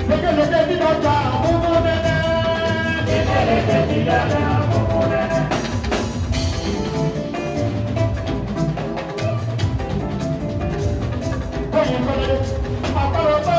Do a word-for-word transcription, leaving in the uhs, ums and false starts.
lékeleke bí lọ́jà àmúmú nẹ́nẹ́. lékeleke bí lọ́jà àmúmú nẹ́nẹ́. Oyin kọ́lé, àpárọ̀ bá.